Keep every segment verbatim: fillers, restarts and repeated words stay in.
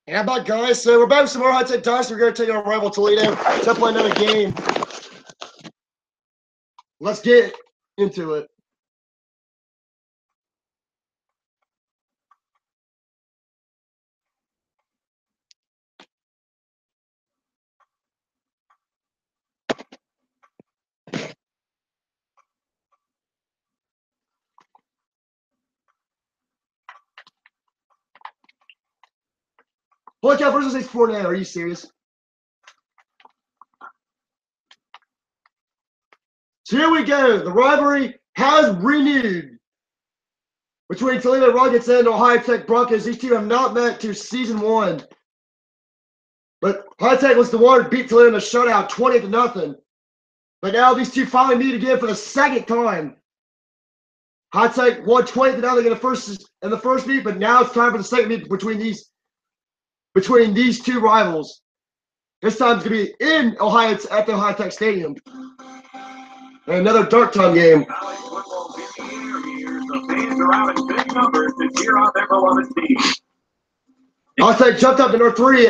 And I'm back, guys. So we're back with some more high-tech dice. We're going to take our rival Toledo to play another game. Let's get into it. Holy cow, versus ace four now. Are you serious? So here we go. The rivalry has renewed between Toledo Rockets and Ohio Tech Broncos. These two have not met to season one. But Ohio Tech was the one to beat Toledo in a shutout, twenty to nothing. But now these two finally meet again for the second time. Ohio Tech won twenty to nothing in the first in the first meet, but now it's time for the second meet between these between these two rivals. This time it's going to be in Ohio at the Ohio Tech Stadium. And another dark time game. Ohio Tech jumped up to number three.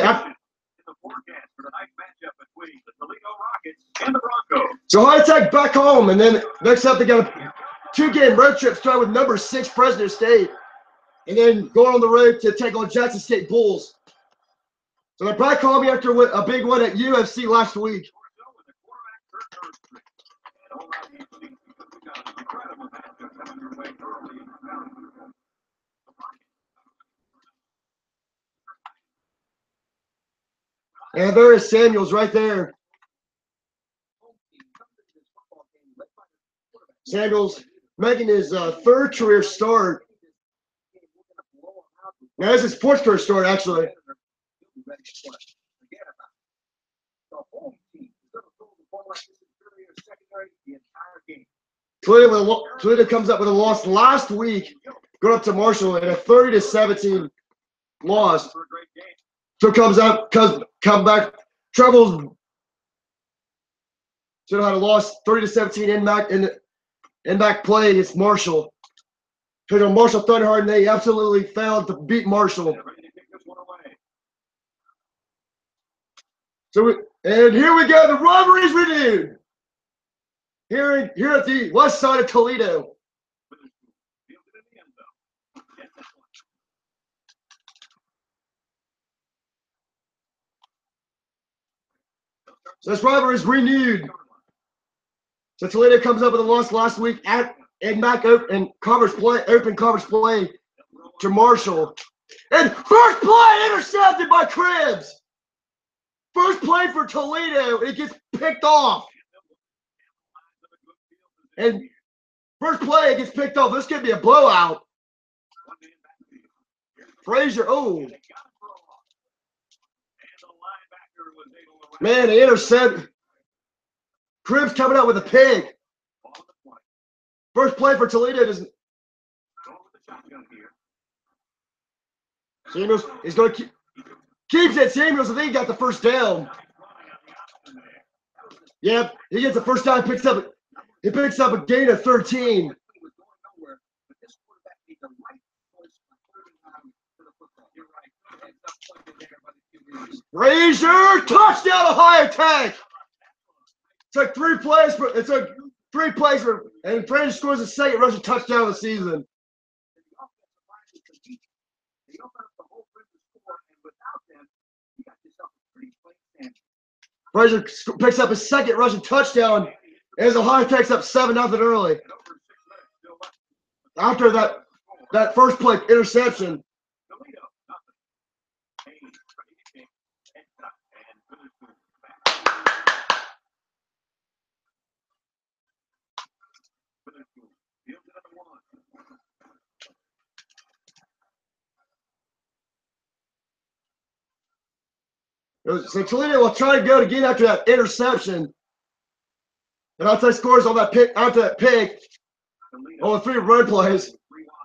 So Ohio Tech back home, and then next up they got a two-game road trip starting with number six Fresno State, and then going on the road to take on Jackson State Bulls. So they're back home after a big one at U F C last week. And there is Samuels right there. Samuels making his uh, third career start. Now this is his fourth career start, actually. Toledo, Toledo comes up with a loss last week, going up to Marshall in a thirty to seventeen loss. So comes up, comes come back, travels. So had a loss thirty to seventeen in back in in back play against Marshall. Because Marshall thundered hard and they absolutely failed to beat Marshall. So we, and here we go, the rivalry is renewed. Here, here at the west side of Toledo. So this rivalry is renewed. So Toledo comes up with a loss last week at in back open conference play, open conference play to Marshall. And first play intercepted by Cribbs. First play for Toledo, it gets picked off. And first play, it gets picked off. This could be a blowout. Frazier, oh. Man, the intercept. Cribbs coming out with a pig. First play for Toledo doesn't. Samuels is going to keep. Keeps it. Samuels, I think he got the first down. Yep, he gets the first down. Picks up. He picks up a gain of thirteen. Frazier, touchdown Ohio Tech. Took three plays for. It took three plays for, and Frazier scores a second rushing touchdown of the season. Frazier picks up his second rushing touchdown as Ohio Tech's up seven nothing early. After that that first play interception. So Toledo will try to go to get after that interception. And I'll take scores on that pick after that pick on the three road plays.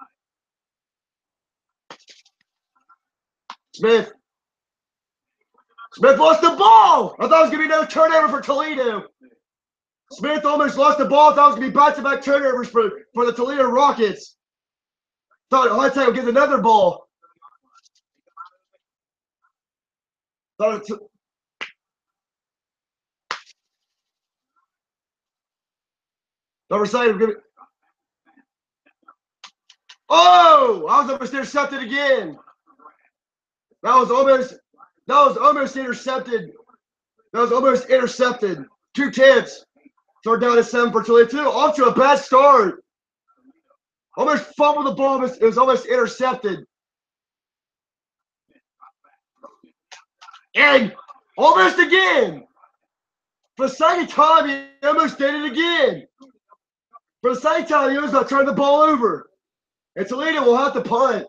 Smith. Smith lost the ball. I thought it was going to be another turnover for Toledo. Smith almost lost the ball. I thought it was going to be back-to-back turnovers for, for the Toledo Rockets. Thought Ohio Tech would get another ball. Thought it Number seven. Oh, I was almost intercepted again. That was almost that was almost intercepted. That was almost intercepted. Two tips. So we're down to seven for Toledo. Two. Off to a bad start. Almost fumbled the ball. It was almost intercepted. And almost again. For the second time, he almost did it again. For the second time, he almost got turned the ball over. And Toledo will have to punt.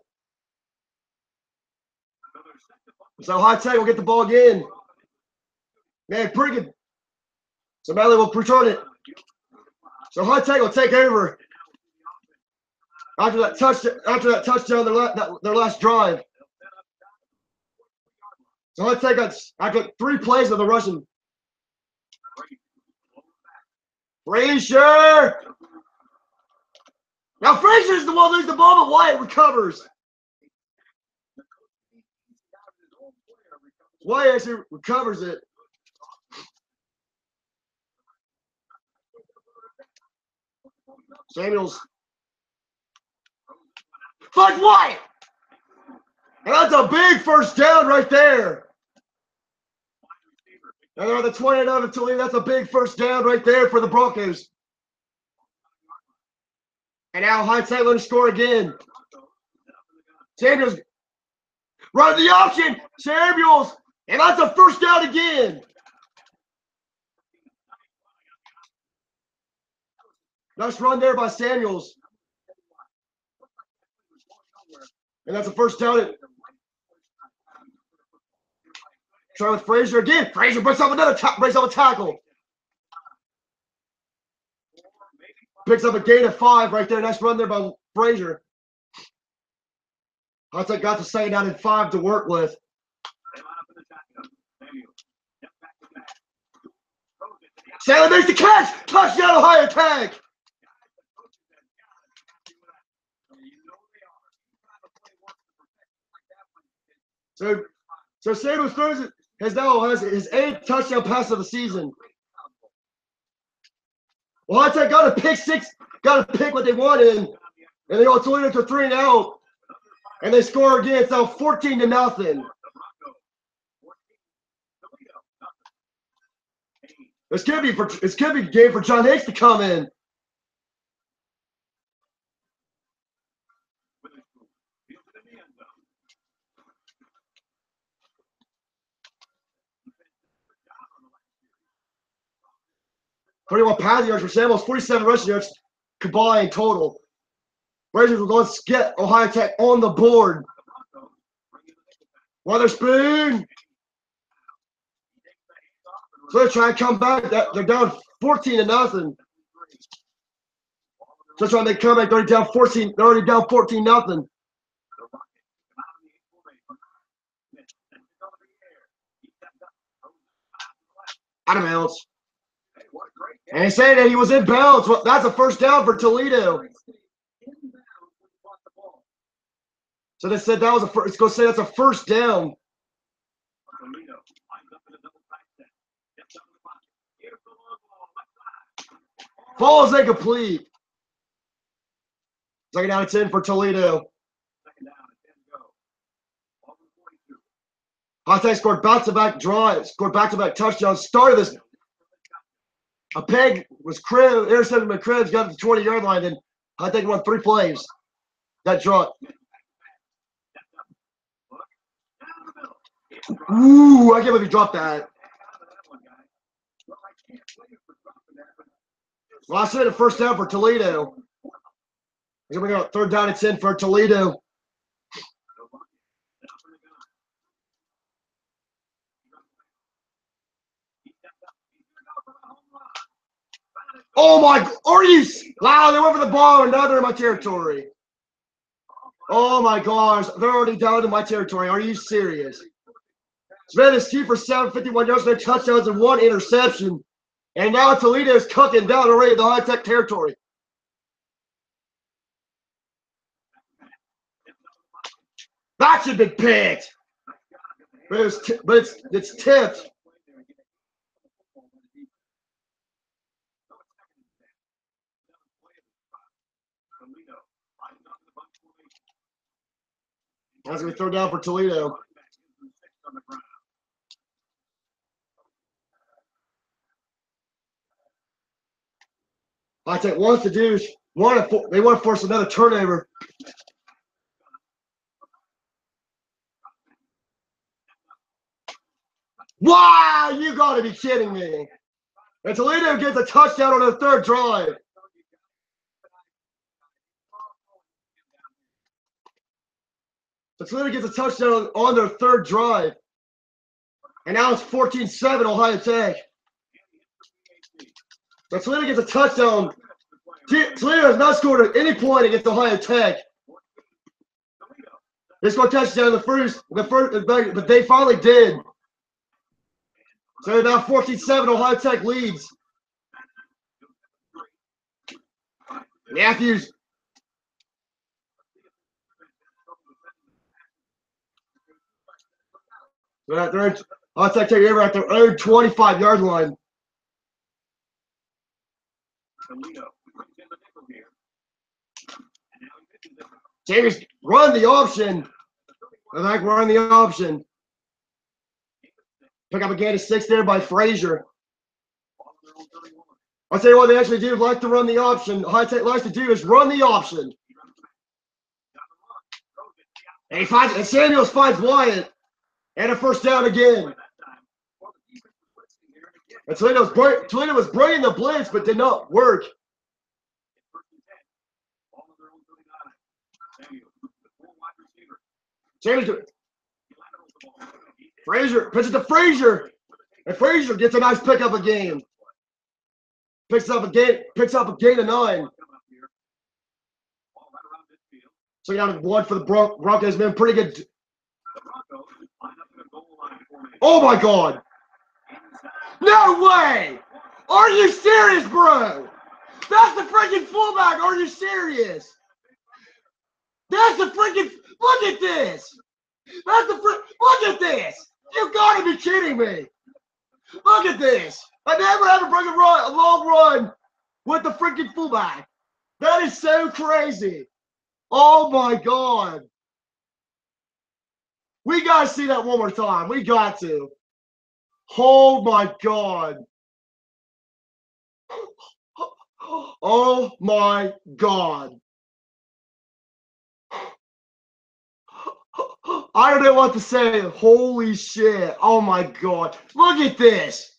So High Tech will get the ball again. Man, pretty good. So Medley will return it. So High Tech will take over after that touch. After that touchdown, their, la that, their last drive. So High Tech got after three plays of the rushing. Frazier. Now Frazier's the one who loses the ball, but Wyatt recovers. Wyatt actually recovers it. Samuels. Fuck Wyatt! And that's a big first down right there. And they're on the twenty-nine of Toledo. That's a big first down right there for the Broncos. And now High Tech going to score again. Samuels running the option. Samuels. And that's a first down again. Nice run there by Samuels. And that's a first down. Try with Frazier again. Frazier breaks up another breaks up a tackle. Picks up a gain of five right there. Nice run there by Frazier. High Tech got the second down and five to work with. Sailor makes the catch. Touchdown, Ohio Tech. So, so Samuels throws it. Has now has his eighth touchdown pass of the season. Well, High Tech got a pick six, got a pick what they wanted, and they go Toledo to three and out, and they score again. It's now fourteen to nothing. This could be for this could be a game for John Hicks to come in. thirty-one passing yards for Samuels, forty-seven rushing yards combined total. Blazers will go and get Ohio Tech on the board. Witherspoon. So they're trying to come back. They're down fourteen to nothing. So they're trying to make a comeback. They're already down fourteen. They're already down fourteen nothing. Out of bounds. And he said that he was in bounds. Well, that's a first down for Toledo. So they said that was a first. It's going to say that's a first down. Ball is incomplete. Second down and ten for Toledo. High Tech scored back-to-back drives, scored back-to-back touchdowns. Started this. A peg was Crib, intercepted by Cribs, got to the twenty-yard line, and High Tech won three plays. That draw. Ooh, I can't believe he dropped that. Last minute, first down for Toledo. Here we go, third down and ten for Toledo. Oh my, are you? Wow, they went for the ball, another in my territory. Oh my gosh, they're already down in my territory. Are you serious? Smith is two for seven, fifty-one yards, no touchdowns, and one interception. And now Toledo is cooking down already in the High Tech territory. That should be picked. But it's t but it's it's tipped. That's gonna be thrown down for Toledo. I take wants to do want to they want to force another turnover. Wow, you gotta be kidding me. And Toledo gets a touchdown on their third drive. So Toledo gets a touchdown on their third drive. And now it's fourteen seven Ohio Tech. So Toledo gets a touchdown. Toledo has not scored at any point against Ohio Tech. They scored a touchdown in the first, the first, but they finally did. So now fourteen seven Ohio Tech leads. Matthews. They're at their Ohio Tech taking over at their own twenty-five yard line. James run the option. I like run the option. Pick up a gain of six there by Frazier. I'll tell you what they actually do like to run the option. High Tech likes to do is run the option. And he finds and Samuels finds Wyatt. And a first down again. And Toledo was, Toledo was bringing the blitz, but did not work. Samuels. Frazier pitches to Frazier. And Frazier gets a nice pickup a game. Picks up a game, picks up a gain of nine. So down to one for the Bron Broncos, been pretty good. Oh my God! No way! Are you serious, bro? That's the freaking fullback. Are you serious? That's the freaking. Look at this. That's the fr Look at this. You gotta be kidding me. Look at this. I never had a freaking run, a long run with the freaking fullback. That is so crazy. Oh my God. We got to see that one more time. We got to. Oh my God. Oh my God. I don't know what to say. Holy shit. Oh my God. Look at this.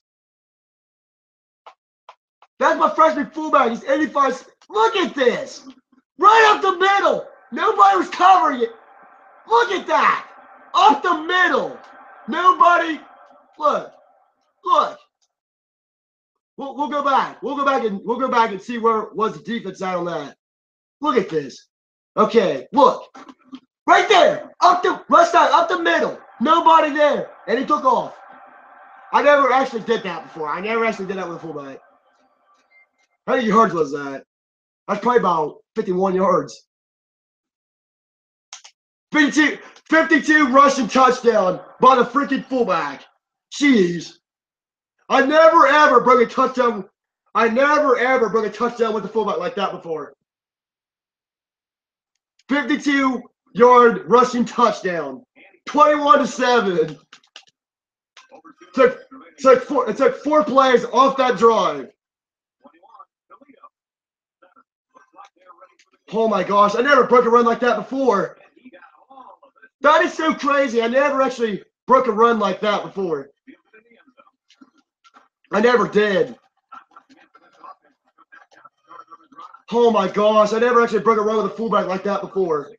That's my freshman fullback. He's eighty-five. Look at this. Right up the middle. Nobody was covering it. Look at that. Up the middle. Nobody. Look. Look. We'll, we'll go back. We'll go back and we'll go back and see where was the defense at on that. Look at this. Okay. Look. Right there. Up the left side. Up the middle. Nobody there. And he took off. I never actually did that before. I never actually did that with a fullback. How many yards was that? That's probably about fifty-one yards. fifty-two, fifty-two rushing touchdown by the freaking fullback. Jeez. I never ever broke a touchdown. I never ever broke a touchdown with the fullback like that before. fifty-two yard rushing touchdown. twenty-one to seven. Took, took four, it took four plays off that drive. Oh my gosh, I never broke a run like that before. That is so crazy. I never actually broke a run like that before. I never did. Oh my gosh, I never actually broke a run with a fullback like that before.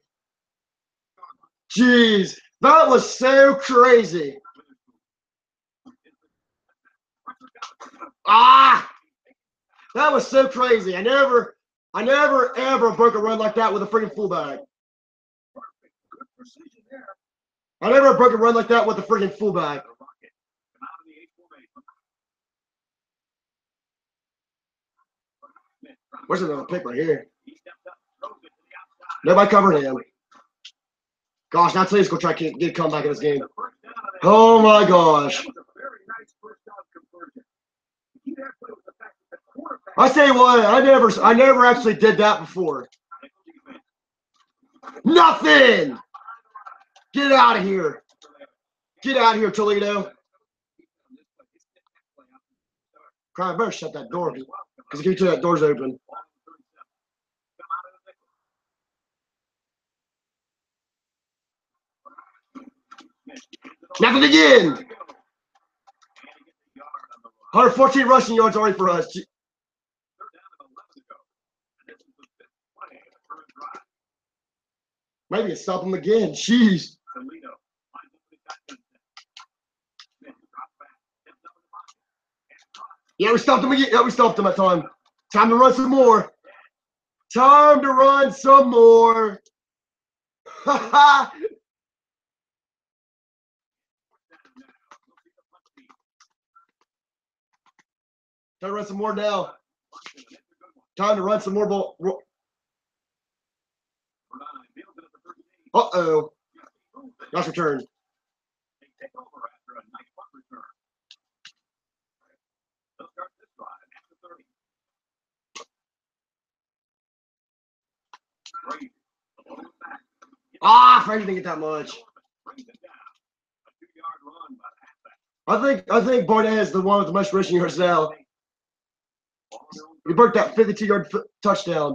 Jeez, that was so crazy. Ah! That was so crazy. I never, I never ever broke a run like that with a freaking fullback. I never broke a run like that with a freaking fullback. Where's another pick right here? Nobody covering him. Gosh, now Toledo's going to try to get a comeback in this game. Oh my gosh. I tell you what, I never I never actually did that before. Nothing! Get out of here. Get out of here, Toledo. Crime, better shut that door. Because if you tell that door's open. Nothing again. one hundred fourteen rushing yards already for us. Maybe it's stop him again. Jeez. Yeah, we stopped him again. Yeah, we stopped him that time. Time to run some more. Time to run some more. Ha ha. Time to run some more now. Time to run some more ball. Uh-oh. Nice return. Ah, Frank didn't get that much. I think I think Barnett is the one with the most rushing yards now. He broke that fifty-two yard f- touchdown.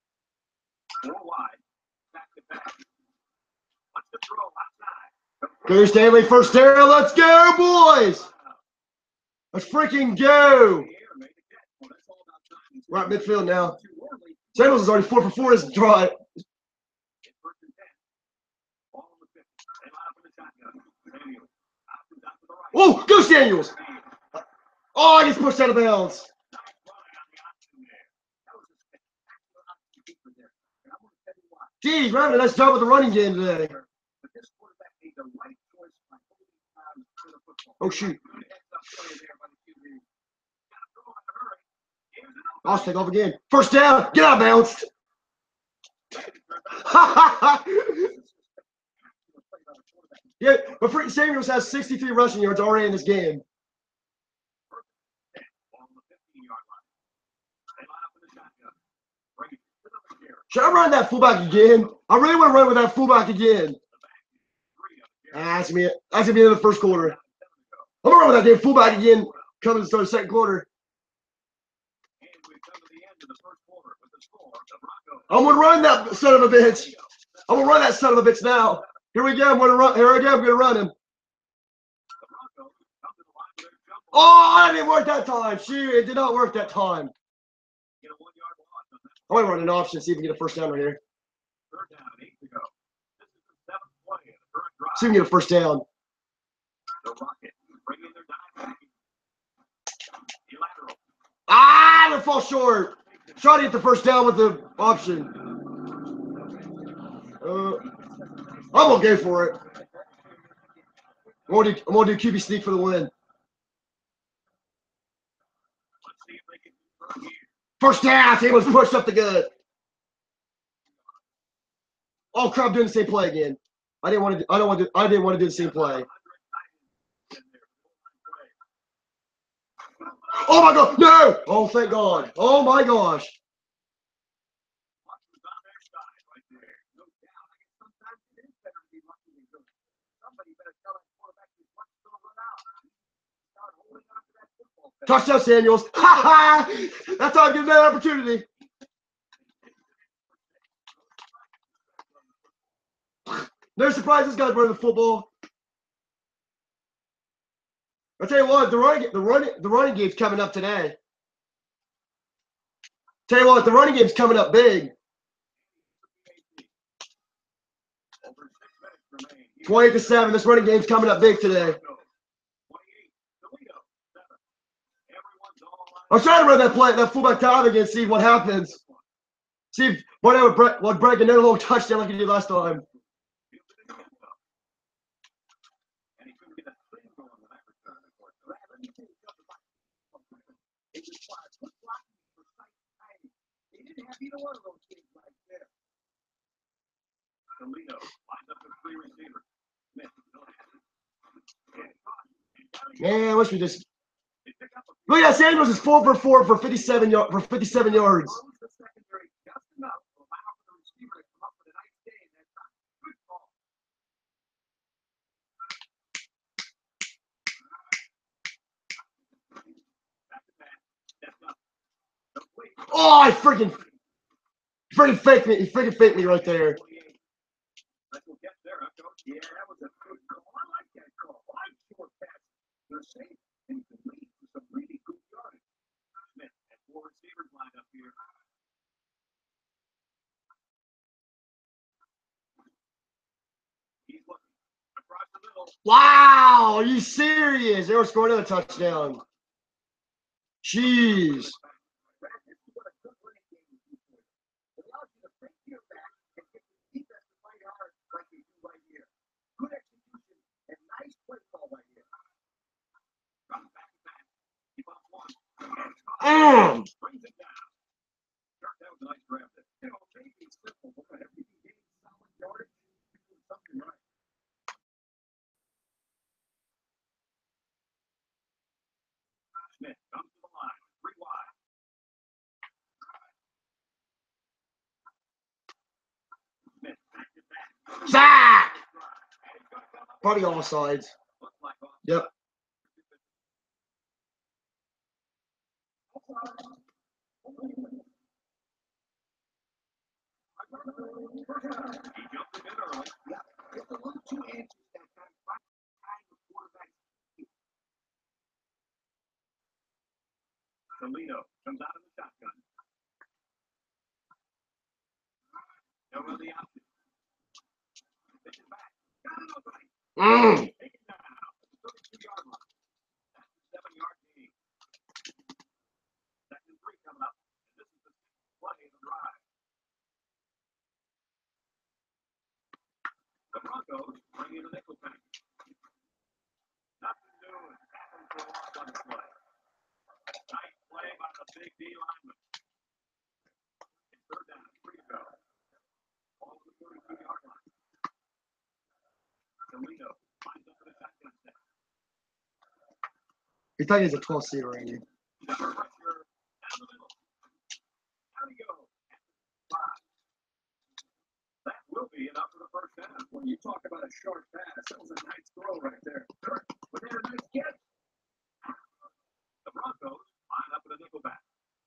Go Stanley, first down. Let's go, boys. Let's freaking go. We're at midfield now. Samuels is already four for four as draw it. Oh, go Daniels! Oh, I just pushed out of bounds. Geez, we're having a nice job with the running game today. Oh, shoot. I'll take off again. First down. Get out of bounds. Yeah, but freaking Samuels has sixty-three rushing yards already in this game. Should I run that fullback again? I really want to run with that fullback again. Ah, that's gonna be it. That's gonna be in the first quarter. I'm gonna run with that damn fullback again coming to the second quarter. I'm gonna run that son of a bitch. I'm gonna run that son of a bitch now. Here we go. I'm gonna run. Here we go. I'm gonna run him. Oh, it didn't work that time. Shoot, it did not work that time. I want to run an option, see if we can get a first down right here. See if we can get a first down. Ah, they fall short. Try to get the first down with the option. Uh, I'm gonna go for it. I'm gonna do, I'm gonna do Q B sneak for the win. First down. He was pushed up the gut. Oh crap! I'm doing the same play again. I didn't want to. Do, I don't want to. Do, I didn't want to do the same play. Oh my god! No! Oh thank God! Oh my gosh! Touchdown, Samuels! Ha ha! That's how I get that opportunity. No surprise, this guy's running the football. I tell you what, the running, the running, the running game's coming up today. Tell you what, the running game's coming up big. twenty to seven. This running game's coming up big today. I'm trying to run that play, that fullback time again, see what happens. See if Barnett would break, would break another little touchdown like he did last time. Man, I wish we just look at that. Samuels is four for four for fifty-seven for fifty-seven yards. Oh, I freaking freaking faked me. He freaking faked me right there. Wow, are you serious? They were scoring another touchdown. Jeez. Mm. Sack! Probably all sides. Yep. Toledo comes out of the shotgun. Over the option. Pitches back. Got it over. Mm. Take it down. thirty-two yard line. That's the seven yard gain. Second three coming up. And this is the sixth play of the drive. The Broncos bring in the nickel pack. Nothing doing. Happens for a loss on the play. Nice play by the big D lineman. It's third down. Three to go. Ball to the thirty-two yard line. Toledo lines up for the shotgun set. He thought he was a twelve seed already. Number pressure down the middle. How do you go? Five. That will be enough for the first down. When you talk about a short pass, that was a nice throw right there. But they had a nice catch. The Broncos line up with a nickel back.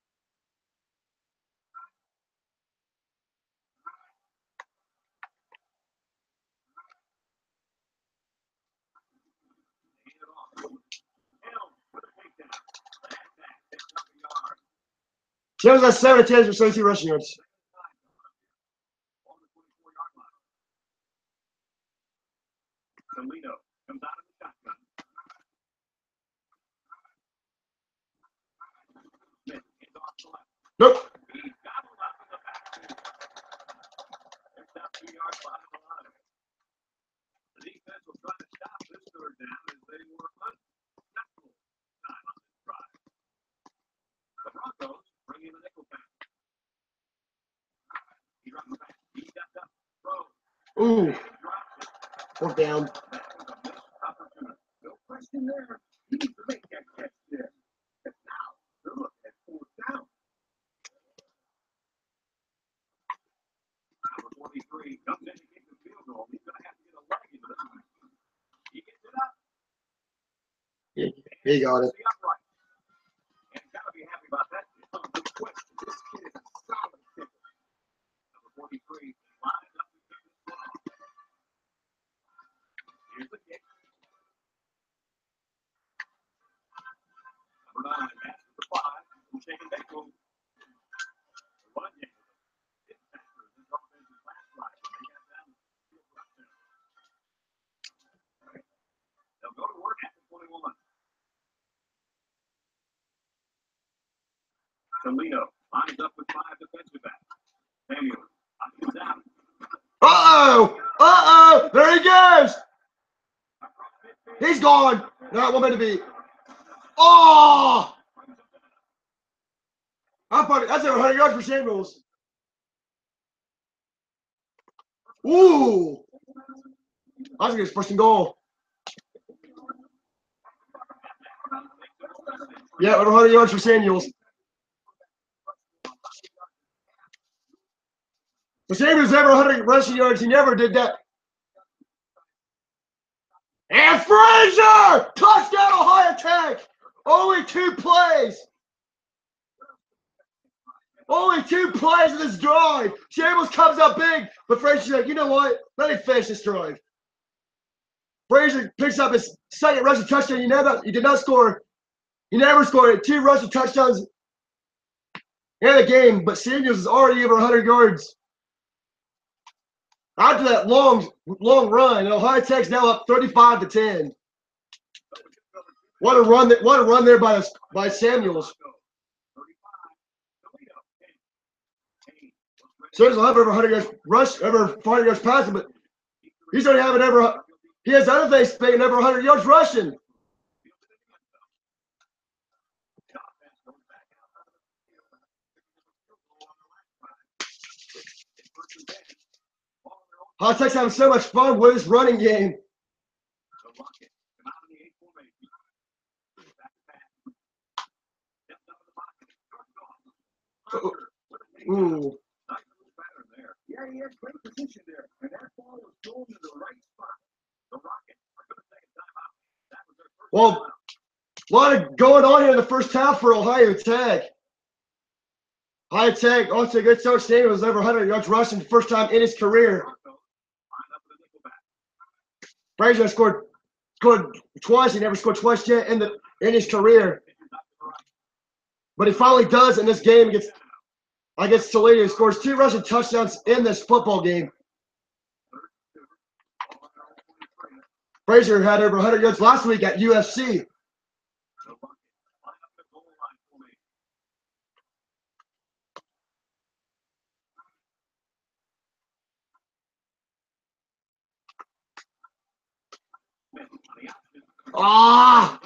Hand it off. Hill with a takedown. That back takes up a yard. James has seven attempts for seventy-two rushing yards. On the twenty-four yard line. Toledo comes out of the shotgun. Smith is off the left. Nope. He's gobbled up in the backfield. It's up two yards behind the line. The defense will try to stop this third down as they were unsuccessful time on this drive. The Broncos bring in the nickel pack. He drops back. He stepped up. Throws. Ooh. And he drops it. Fourth down. That was a missed opportunity. No question there. He needs to make that catch there. And now they're looking at fourth down. Number forty-three comes in to kick the field goal. He's going to have to get a leg into this one. He gets it up. He, he got it. The upright. And got to be happy about that. No question. This kid is a solid kicker. Number forty-three lines up to kick this ball. Here's the kick. Number nine, that's the five. We're taking back home. One game. It's Packers. This offensive last drive. When they got down the field touchdown. They'll go to work at the twenty-one. Toledo lines up with five defensive backs. Samuel comes out. Uh-oh. Uh-oh. There he goes. He's gone. Not one minute to beat. Oh! I'm fucking, that's over one hundred yards for Samuels. Ooh! I was going to get first and goal. Yeah, over one hundred yards for Samuels. For Samuels, ever one hundred rushing yards. He never did that. And Frazier! Touchdown, Ohio Tech! Only two plays. Only two plays in this drive. Samuels comes up big, but Frazier's like, you know what? Let me finish this drive. Frazier picks up his second rushing touchdown. He never, he did not score. He never scored two rushing touchdowns in the game, but Samuels is already over one hundred yards. After that long, long run, Ohio Tech's now up thirty-five to ten. What a run! What a run there by by Samuels. Samuels will have over one hundred yards rush, over four hundred yards passing, but he's only having ever. He has other things speaking over one hundred yards rushing. Ohio Tech's having so much fun with his running game. Ooh. Yeah, he had great position there, and that ball was going to the right spot. The Rockets are going to take a timeout. That was their first Well, a lot of going on here in the first half for Ohio Tech. Ohio Tech also a good start. Samuels over one hundred yards rushing the first time in his career. Frazier scored scored twice. He never scored twice yet in the in his career. But he finally does in this game against against Toledo. He scores two rushing touchdowns in this football game. Frazier had over one hundred yards last week at U F C. Ah!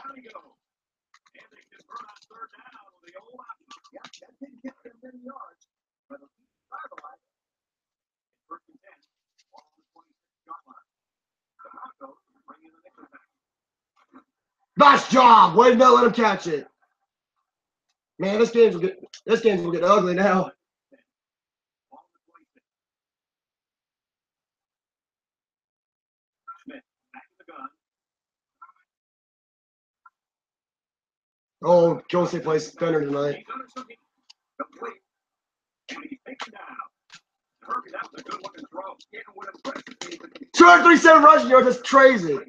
Nice job! Way to not let him catch it. Man, this game's will get this game's will get ugly now. Oh, Golden State plays Thunder tonight. two hundred thirty-seven rushing yards. That's crazy.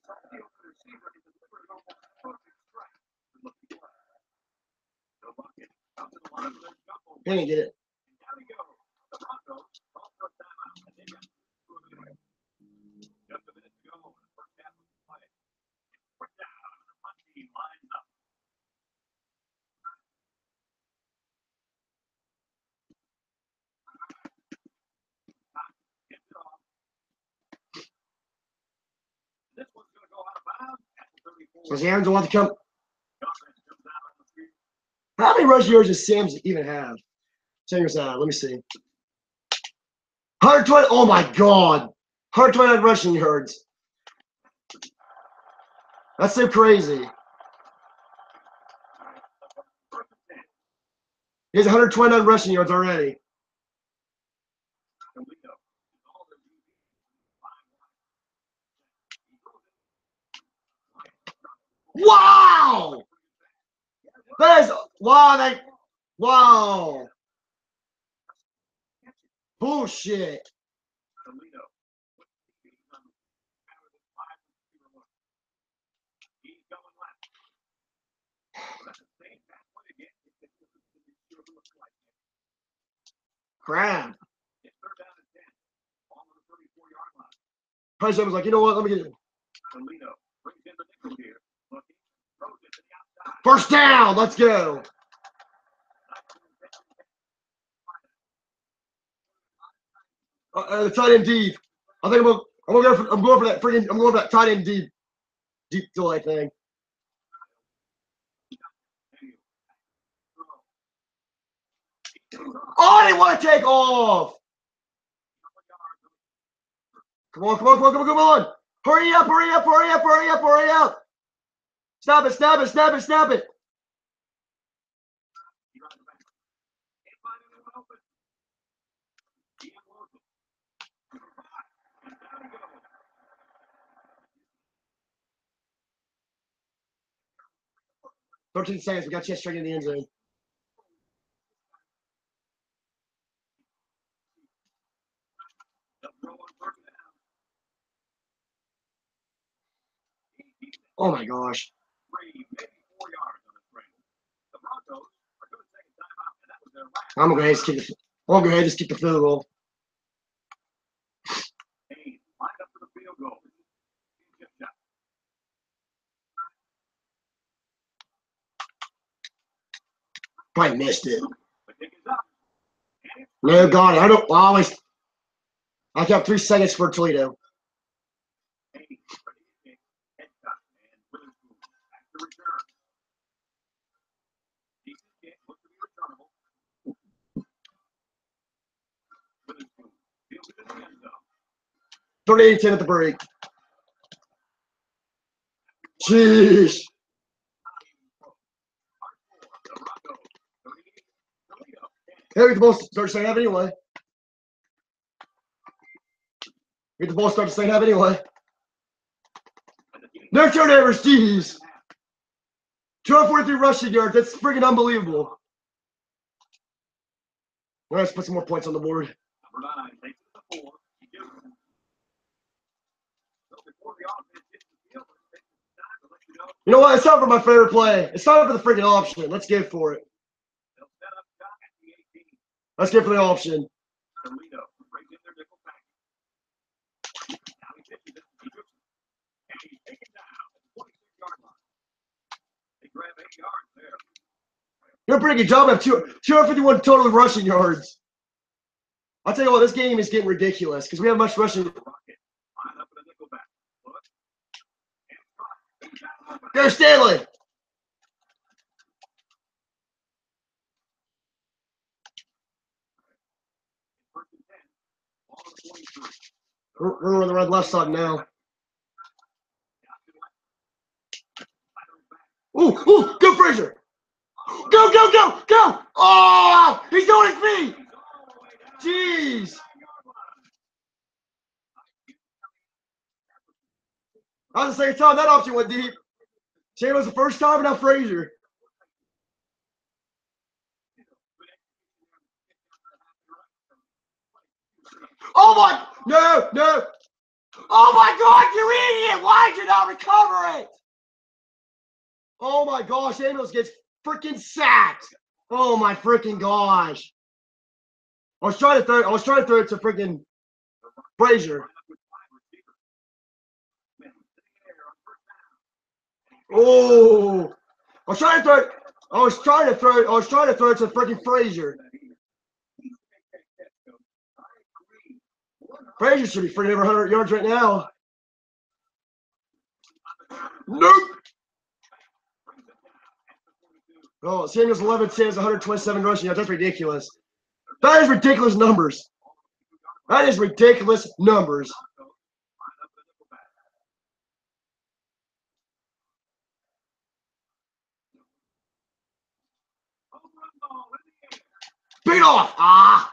He didn't get it. So Sam's want to come. How many rush yards does Sam's even have? Sam's out. Let me see. one hundred twenty. Oh my God. one hundred twenty-nine rushing yards. That's so crazy. He has one hundred twenty-nine rushing yards already. Wow! That is wow, that wow. Bullshit. Crap. President was like, you know what? Let me get it. First down. Let's go. Uh, the tight end deep. I think I'm gonna, I'm gonna go for I'm going for that freaking I'm going for that tight end deep deep delay thing. Oh, I didn't want to take off. Come on, come on, come on, come on, come on. Hurry up, hurry up, hurry up, hurry up, hurry up. Snap it, snap it, snap it, snap it. thirteen seconds. We got a chance straight in the end zone. Oh my gosh. I'm gonna go ahead and just kick the I'm gonna go ahead and just kick the field goal. Probably missed it. No, God, I don't I always I got three seconds for Toledo. thirty-eight ten at the break. Jeez. Hey, the ball start to have anyway. Get the ball start to stay have anyway. No turnovers, jeez. two hundred forty-three rushing yards. That's freaking unbelievable. Let's put some more points on the board. You know what? It's time for my favorite play. It's time for the freaking option. Let's go for it. Let's go for the option. You're a pretty good job. I have two hundred fifty-one total rushing yards. I'll tell you what, this game is getting ridiculous because we have much rushing. Go Stanley. We're, we're on the red left side now. Ooh, ooh, go Frazier. Go, go, go, go. Oh, he's on his feet. Jeez. I was the second time that option went deep. Shane was the first time, and now Frazier. Oh my, no, no. Oh my God, you idiot. Why did you not recover it? Oh my gosh, Samuels gets freaking sacked. Oh my freaking gosh. I was trying to throw I was trying to throw it to freaking Frazier. Oh, I was trying to throw it. I was trying to throw it. I was trying to throw it to freaking Frazier. Frazier should be freaking over one hundred yards right now. Nope. Oh, Samuels eleven says one hundred twenty-seven rushing yards. That's ridiculous. That is ridiculous numbers. That is ridiculous numbers. Beat off. Ah.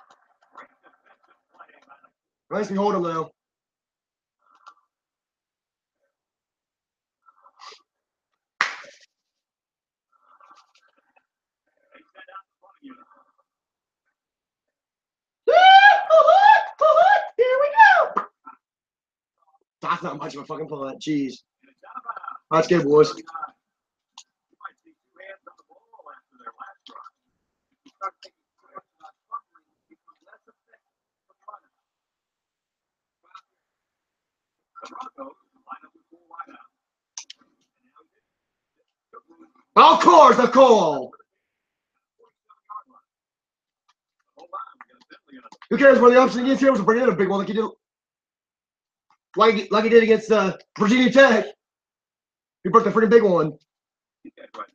Nice we hold him though. Here we go. That's not much of a fucking punt. Jeez. That's good, boys. Of course, of course. Who cares where the option against here was to bring in a big one like he did, like, like he did against uh, Virginia Tech. He brought the pretty big one. Yeah,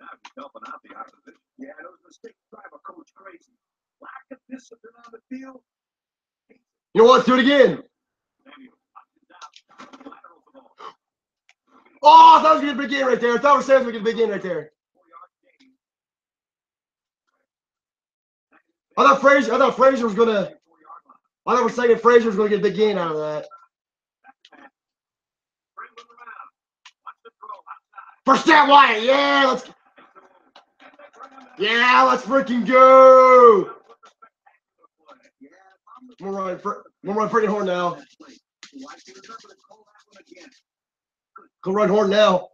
those mistakes drive a coach crazy. Lack of discipline on the field. You know what? Let's do it again. Oh, I thought it was going to begin right there. I thought it was going to begin right there. I thought Frazier. I thought Frazier was going to. I thought we're saying Frazier was going to get a big gain out of that. First down, Wyatt. Yeah, let's. Yeah, let's freaking go. We're running for we're running freaking horn now. Go run horn now.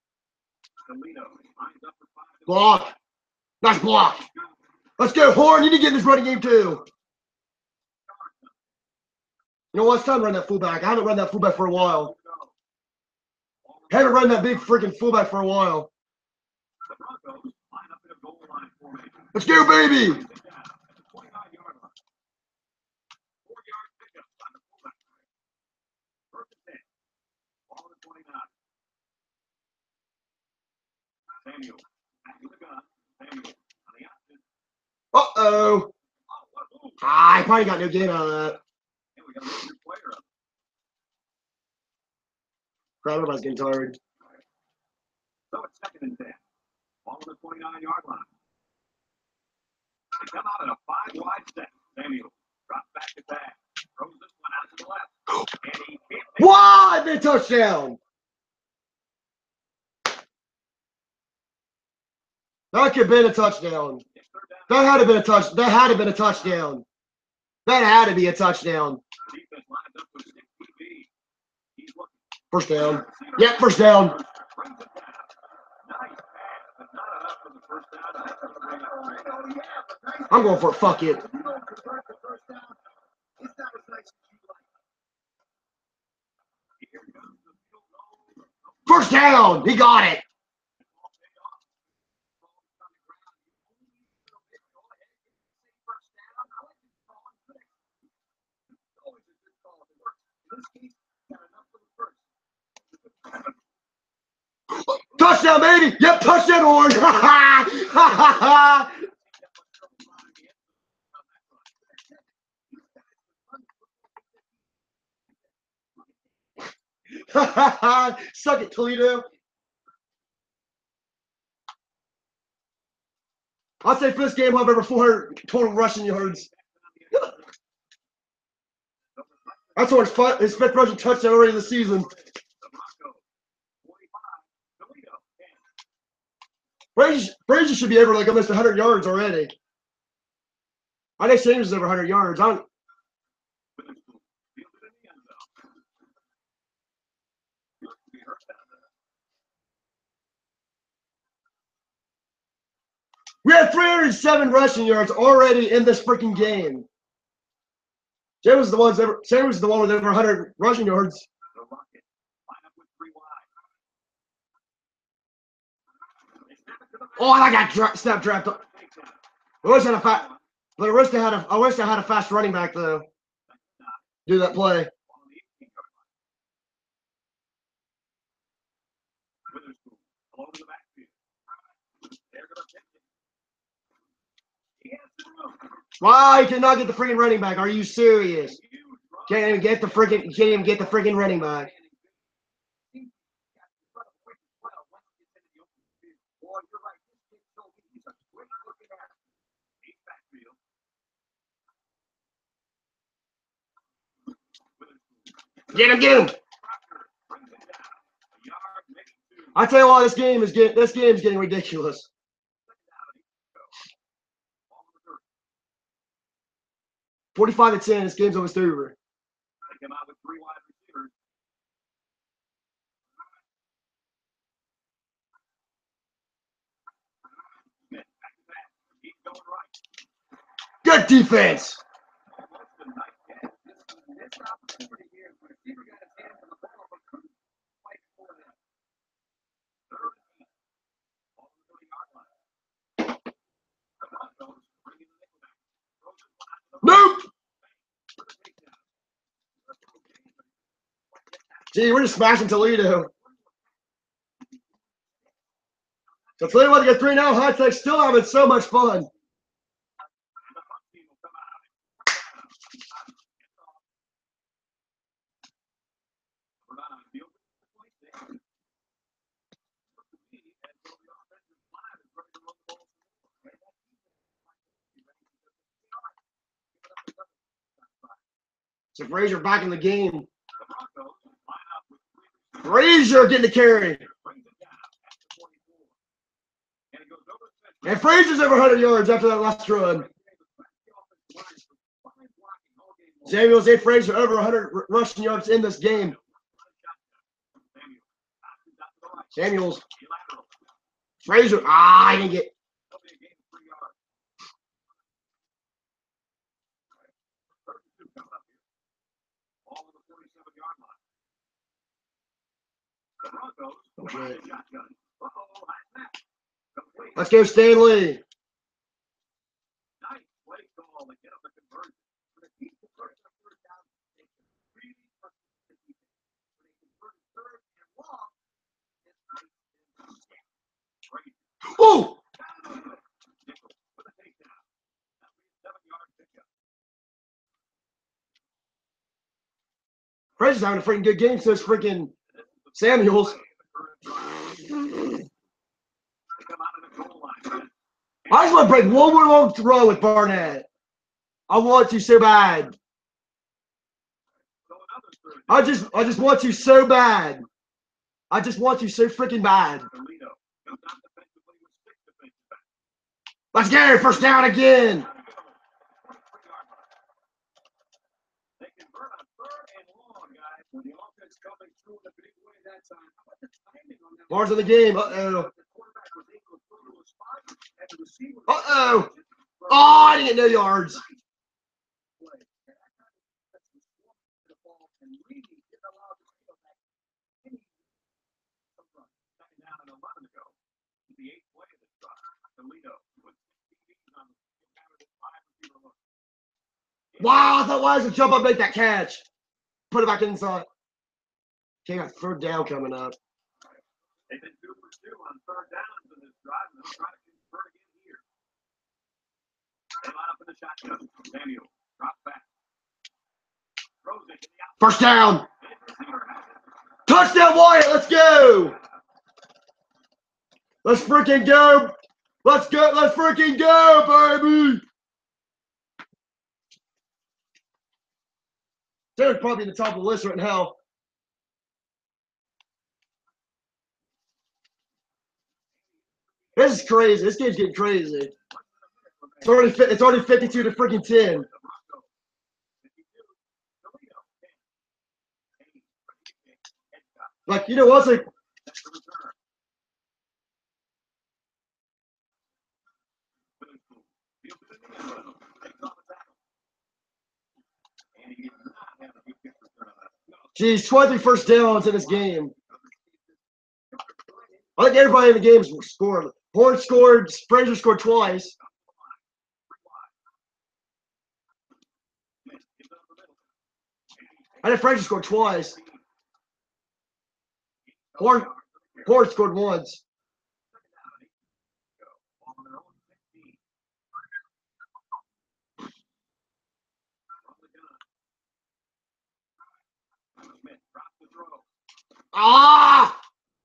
Block. Nice block. Let's go, Horn. You need to get in this running game too. You know what? It's time to run that fullback. I haven't run that fullback for a while. I haven't run that big freaking fullback for a while. Let's go, baby. Uh-oh. Ah, I probably got no gain out of that. Crap, everybody's getting tired. So it's second and ten. Ball on the twenty-nine yard line. They come out in a five wide set. Samuel drops back to back. Throws this one out to the left. And he hit it. What? Big touchdown. That could have been a touchdown. That had to been a touch. That had to been a touchdown. That had to be a touchdown. First down. Yep, first down. I'm going for it. Fuck it. First down. He got it. Touchdown, baby. Yep, touchdown, Horn. Suck it, Toledo. I'll say for this game, I'll have over four hundred total rushing yards. That's Horn's fun, his fifth rushing touchdown already in the season. Frazier should be over like almost one hundred yards already. I think James is over one hundred yards. I don't. We have three hundred seven rushing yards already in this freaking game. James was the one's ever. James was the one with over one hundred rushing yards. Oh, I got dra snap draft. I wish I had a fast, but I wish I had a. I wish I had a fast running back though. Do that play. Why you cannot get the freaking running back? Are you serious? Can't even get the freaking. Can't even get the freaking running back. Get him, get him. I tell you what, this game is getting this game's getting ridiculous. Forty-five to ten. This game's almost over. Good defense. Nope. Gee, we're just smashing Toledo. So Toledo want to get three now. High Tech still having so much fun. So Frazier back in the game. Frazier getting the carry. And Frazier's over one hundred yards after that last run. Samuels and Frazier over one hundred rushing yards in this game. Samuels. Frazier. Ah, I didn't get. Okay. Let's go, Stanley. Oh! Frazier's having a freaking good game, so it's freaking Samuels. I just want to break one more long throw with Barnett. I want to so bad. I just, I just want you so bad. I just want you so freaking bad. Let's go, first down again. Bars of the game. Uh-oh. Uh-oh. Oh, I didn't get no yards. Wow, I thought why does it jump up and make that catch? Put it back inside. Okay, got third down coming up. They've been two for two on third downs in this drive, and they'll try to convert again here. They line up in the shotgun. Samuel drops back. Throws it to the outside. First down. Touchdown, Wyatt. Let's go. Let's freaking go. Let's go. Let's freaking go, baby. They're probably in the top of the list right now. This is crazy. This game's getting crazy. It's already it's already fifty-two to freaking ten. Like, you know what's like Geez, twenty first downs in this game. I think everybody in the game scored. Horn scored, Frazier scored twice. I think Frazier scored twice. Horn, Horn scored once. Ah!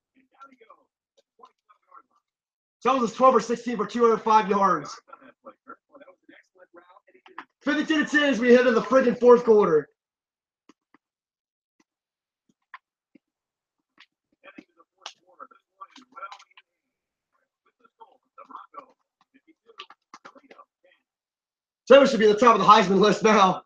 So that was twelve or sixteen for two hundred five yards. fifty-two to ten as we head into the freaking fourth quarter. So we should be at the top of the Heisman list now.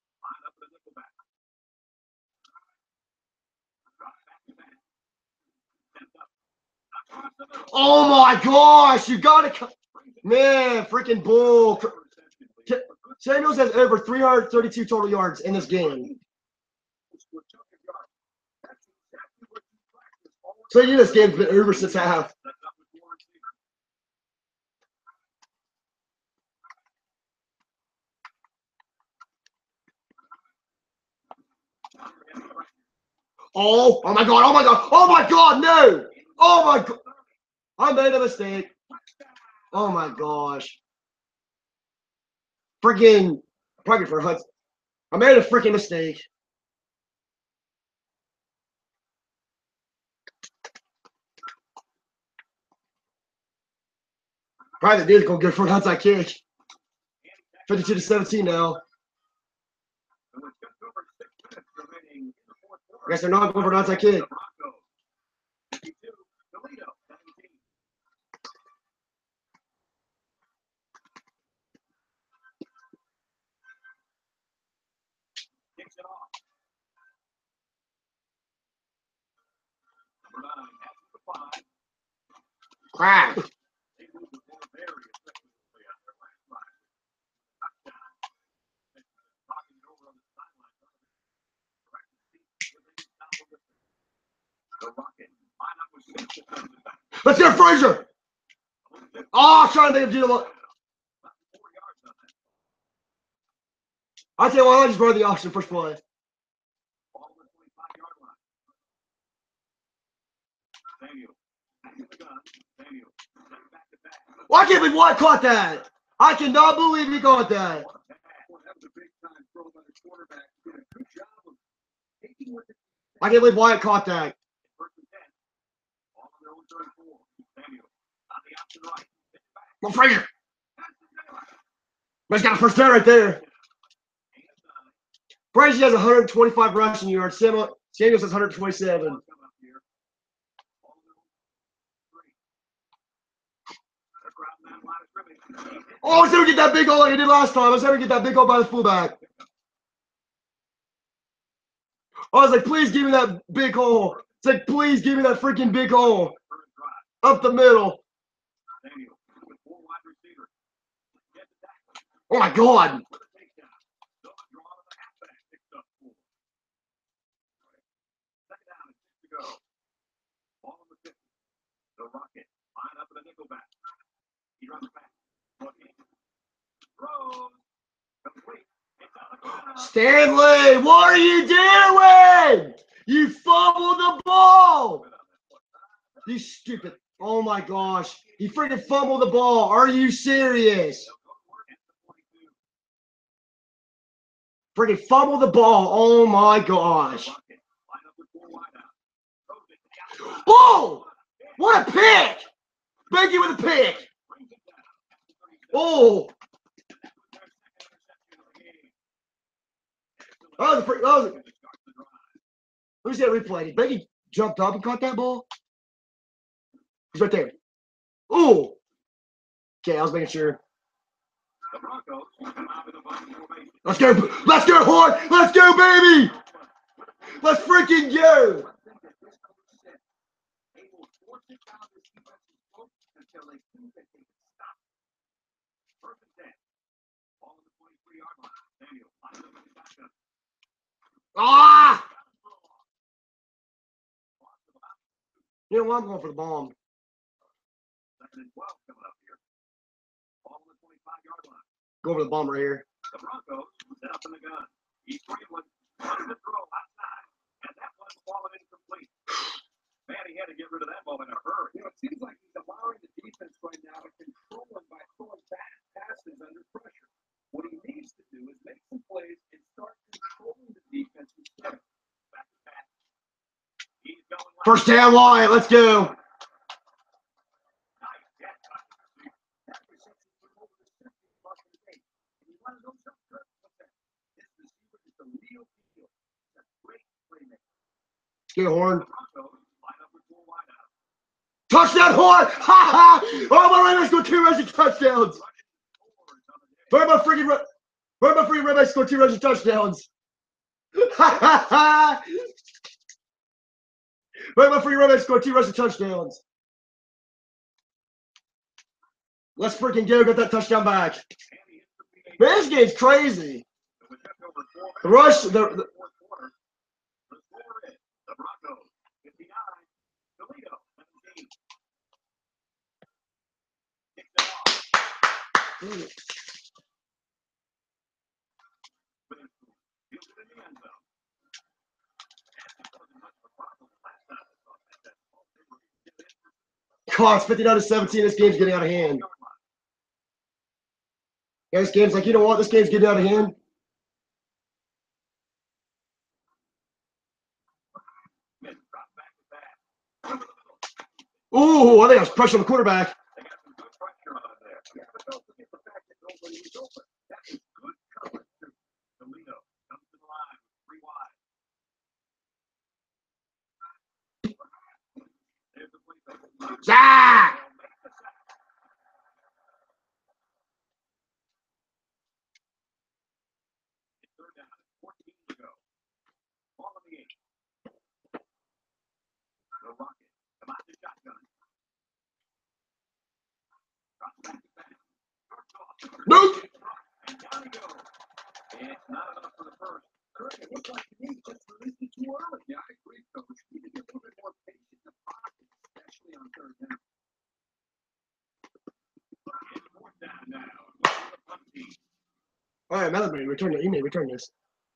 Oh my gosh, you gotta come. Man, freaking bull. Samuels has over three hundred thirty-two total yards in this game. So you know this game's been over since half. Oh, oh my god, oh my god, oh my god, no! Oh my god. I made a mistake. Oh my gosh. Freaking probably for Hudson. I made a freaking mistake. Probably the dude's gonna go for an outside kick. fifty-two to seventeen now. I guess they're not going for an outside kick. Crap. They moved the ball very effectively on their last drive. Touchdown. Talking it over on the sideline. Correct the seat. The Rocket. Line up with six defensive backs. Let's get Frazier. Oh, I'm trying to think of Gino. I tell you what, I just run the option first play. Well, I can't believe White caught that. I cannot believe he caught that. I can't believe Wyatt caught that. Well, Frazier. He's got a first down right there. Frazier has one hundred twenty-five rushing yards. Samuels has one hundred twenty-seven. Oh, I was going to get that big hole like I did last time. I was going to get that big hole by the fullback. I was like, please give me that big hole. It's like, please give me that freaking big hole. Up the middle. Oh, my God. The Rocket line up with a nickelback. He runs back. Throws. Complete. Stanley, what are you doing? You fumbled the ball. You stupid. Oh my gosh. You freaking fumbled the ball. Are you serious? Freaking fumbled the ball. Oh my gosh. Oh! What a pick! Biggie with a pick. Oh! That was a freak. That was a, let me see that replay. Did Biggie jumped up and caught that ball? He's right there. Oh! Okay, I was making sure. Let's go. Let's go, Horn. Let's go, baby. Let's freaking go. Ah! You know what? I'm going for the bomb. Go over the bomb right here. The Broncos set up in the gun. He's Greenwood wanted to throw outside, and that one's fallen incomplete. Man, he had to get rid of that ball in a hurry. You know, it seems like he's allowing the defense right now to control him by throwing back passes under pressure. What he needs to do is make some plays and start controlling the defense instead. Back to back. He's going First down, Wyatt. Let's go. Get Horn. Touchdown, Horn! Ha ha! Oh, my Ravens scored two rushing touchdowns. Where my freaking where my freaking Ravens scored two rushing touchdowns? Ha ha ha! Where my freaking Ravens scored two rushing touchdowns? Let's freaking go get that touchdown back. Man, this game's crazy. The rush, the, the The Broncos, fifty-nine, Toledo, seventeen. Kicks it off. With his fields it in the end zone. And it wasn't much of a problem last time I saw that ball. They were getting it. Cost fifty-nine to seventeen. This game's getting out of hand. Yeah, this game's like, you know what? This game's getting out of hand. Ooh, I think I was pressure on the quarterback. They got some good pressure on there. Yeah, but don't forget the fact that nobody was open. That is good coverage too. Toledo comes to the line with three wide. There's the play. Zach! It's third down. fourteen to go. Ball on the eight. The Rocket. Come out to shotgun. Nope. It's not enough for the first. It looks like to me just released it too early. Yeah, I agree, Coach. You need to be a little bit more patient in the pocket, especially on third down. It's fourth down now. All right, Melanie, return it. You may return this.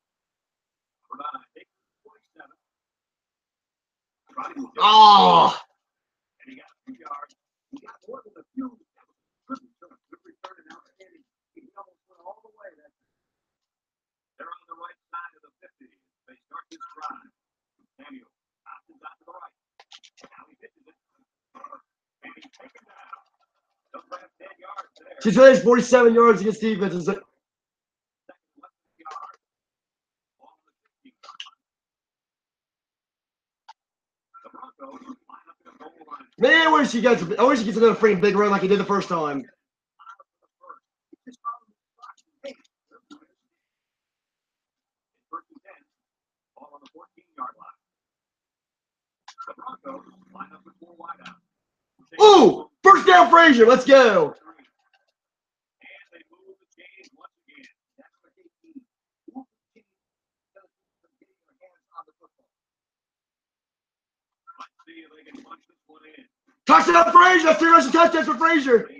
Oh. And he got two yards. He got more than a few. Good return and outstanding. He almost went all the way. They're on the right side of the fifty. They start this drive. Samuel options out to the right. Now he pitches it. And he's taken down. They'll grab ten yards there. She plays forty-seven yards against defense. Is it? Man, I wish he gets. I wish he gets another freaking big run like he did the first time. Ooh, first down, Frazier. Let's go. Touchdown, Frazier. That's three rushing touchdowns for Frazier.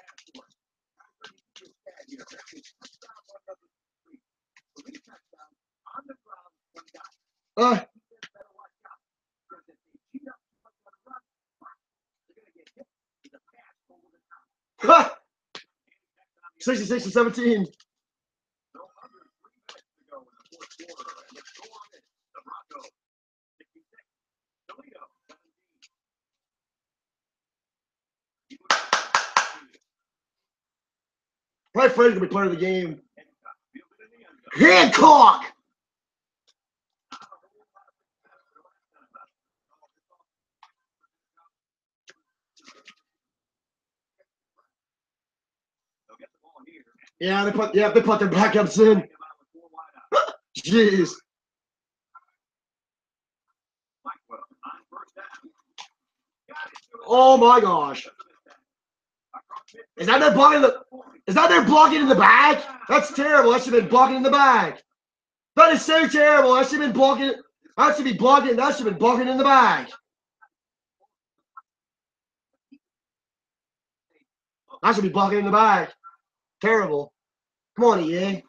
Uh, sixty-six to seventeen. Probably Fred's gonna be player of the game. Hancock. Yeah, they put yeah they put their backups in. Jeez. Oh my gosh. Is that their blocking the is that their blocking in the back? That's terrible. That should have been blocking in the back. That is so terrible. That should have been blocking. That should be blocking. That should have been blocking in the back. That should be blocking in the back. Terrible. Come on, E A.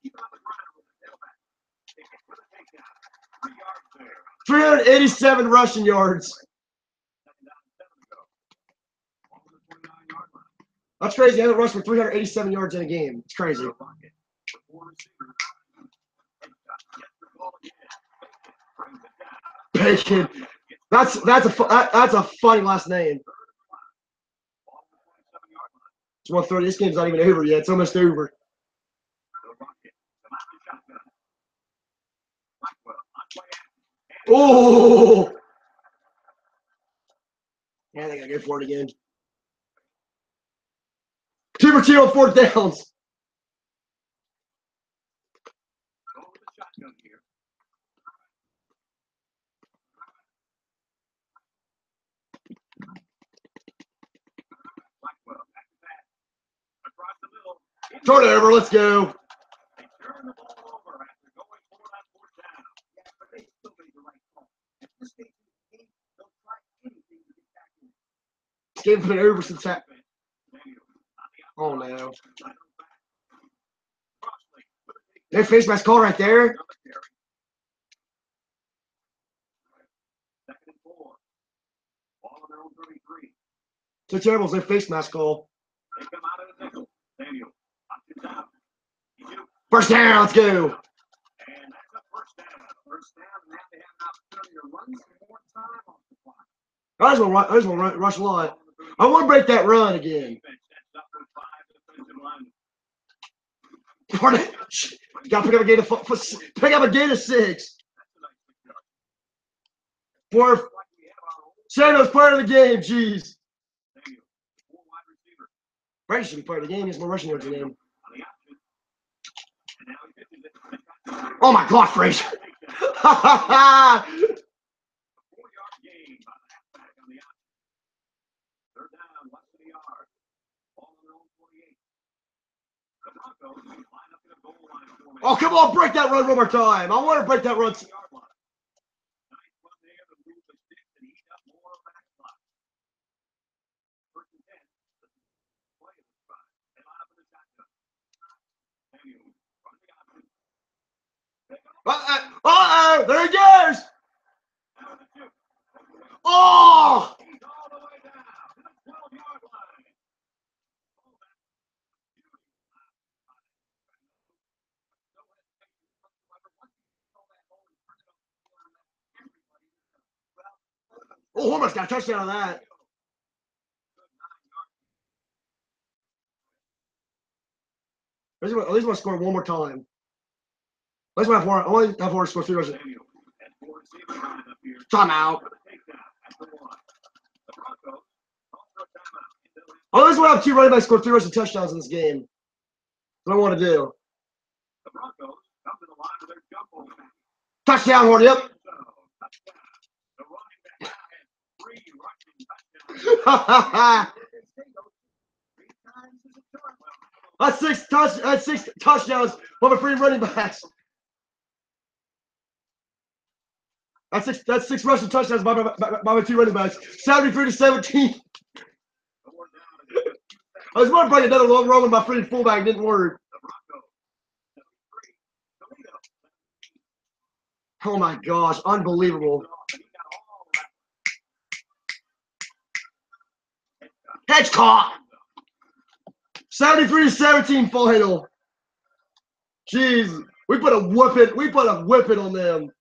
three hundred eighty-seven rushing yards. That's crazy. I haven't rushed for three hundred eighty-seven yards in a game. It's crazy. Bacon. That's that's a that, that's a funny last name. It's one thirty. This game's not even over yet. It's almost over. Oh. Yeah, they gotta go for it again. Two for two on fourth downs. Turn it over. Let's go. This game's been over since that. Oh no. Their face mask call right there. So terrible is their face mask call. First down, let's go. I just want to, I just want to rush a lot. I want to break that run again. Pardon. Got to pick up a gain of pick up a gain of six. Four. Shannon's player of the game. Jeez. Brady should be player of the game. He's more rushing yards than him. Oh my God, Frazier. Oh, come on, break that run one more time. I want to break that run. Uh-oh, uh-oh, there he goes. Oh! Oh, almost got a touchdown on that. At least I want to score one more time. At least I want to have I want to score three rushes. Timeout. I always want to have two running backs score three rushing touchdowns in this game. That's what I want to do. Touchdown, Horn. Yep. That's six touch. That's six touchdowns from a free running backs. That's six. That's six rushing touchdowns by my, by, by my two running backs. Seventy-three to seventeen. I was going to bring another long run with my free fullback. Didn't work. Oh my gosh! Unbelievable. Catch caught. seventy-three to seventeen, full handle. Jeez, we put a whipping. We put a whipping on them.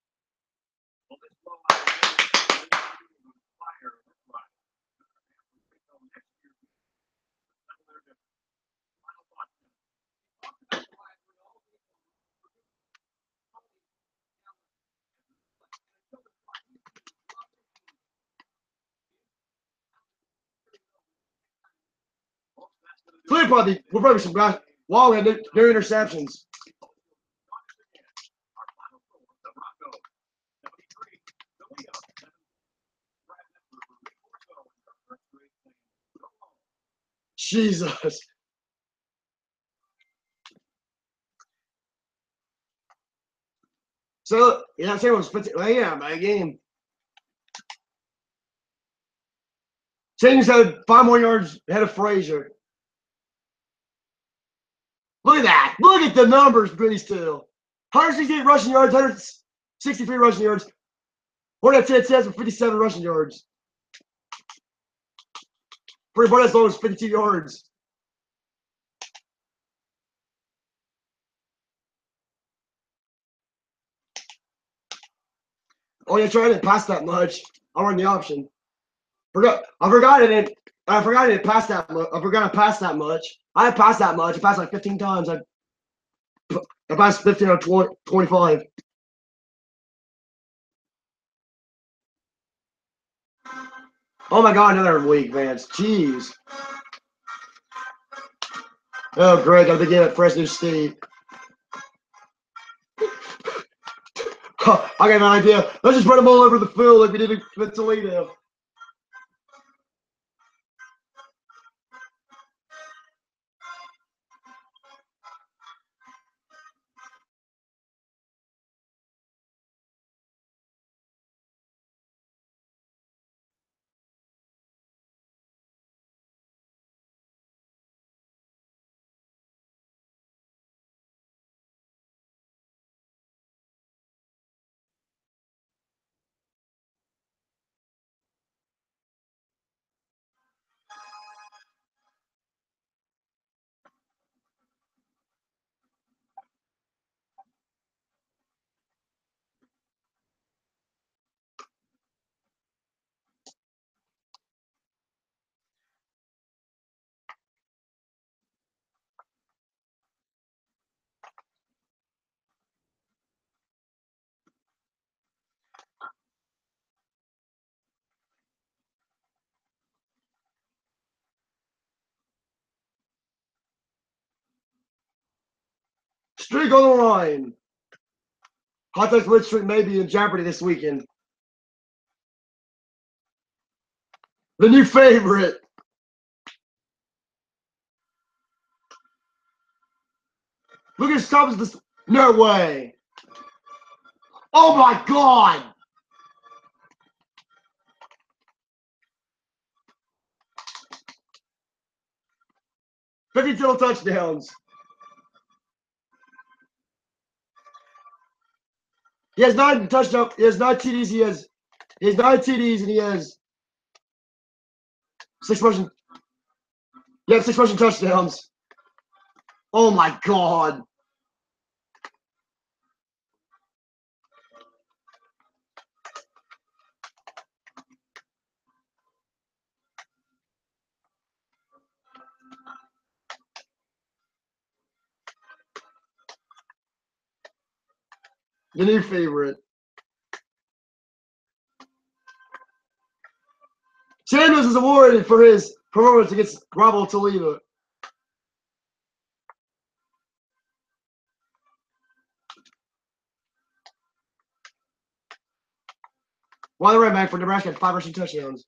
Clear probably. We're probably some guys. Wow, we had their, their interceptions. Jesus. So yeah, I'm saying it was fifty. Well, yeah, my game. James had five more yards ahead of Frazier. Look at that. Look at the numbers between these two. one hundred sixty-eight rushing yards, one hundred sixty-three rushing yards. Hornets had sets with fifty-seven rushing yards. Pretty Hornets low was fifty-two yards. Oh yeah, try I didn't pass that much. I run the option. Forgot. I forgot it. Didn't, I forgot it didn't pass that much. I forgot to pass that much. I didn't pass that much. I passed like fifteen times. I, I passed fifteen or twenty, twenty-five. Oh my God, another week, Vance. Jeez. Oh, great. Got to begin at Fresno State. I got an idea. Let's just run them all over the field like we did with Toledo. Streak on the line. Hot Takes win streak may be in jeopardy this weekend. The new favorite. Look at his top. This. No way. Oh my God. fifty total touchdowns. He has nine touchdowns. He has nine T Ds. He has. He has nine T Ds and he has six rushing. He has six rushing touchdowns. Oh my God. The new favorite. Sanders is awarded for his performance against Bravo Toledo. Why the right back for Nebraska had five rushing touchdowns.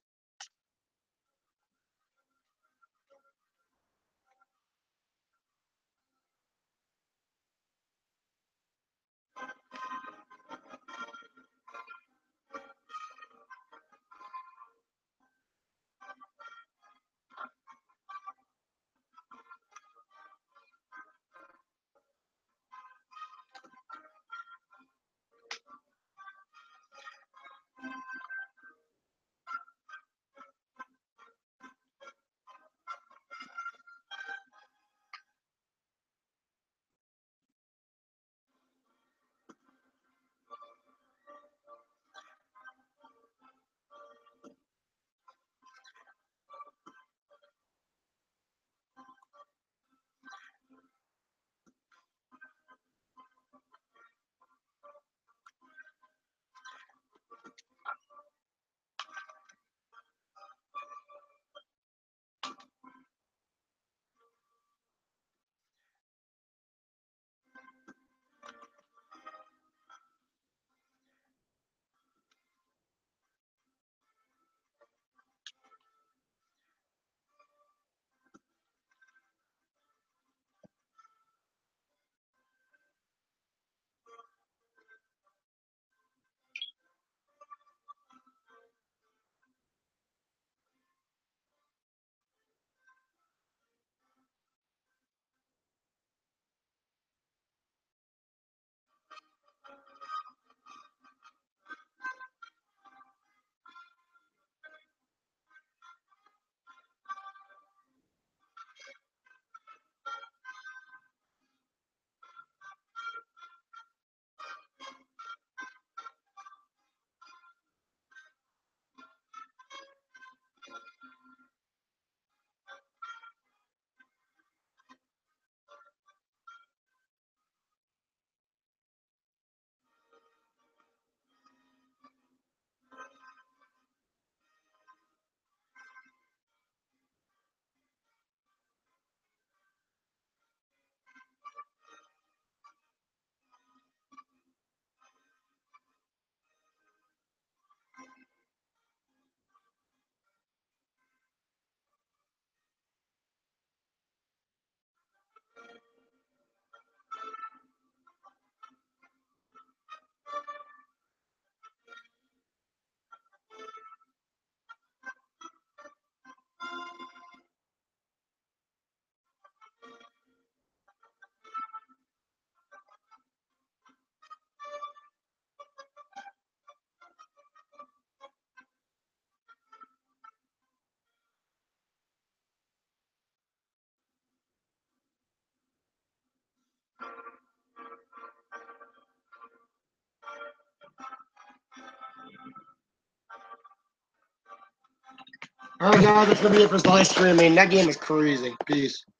All right, guys, that's gonna be it for this live stream. I mean, that game is crazy. Peace.